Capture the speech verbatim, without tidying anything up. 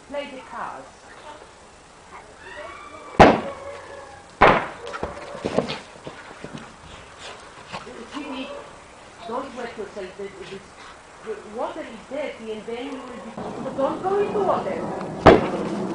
play the cards. Jimmy, don't wet yourself. The, the, the water is dirty and then you will be... So don't go into water.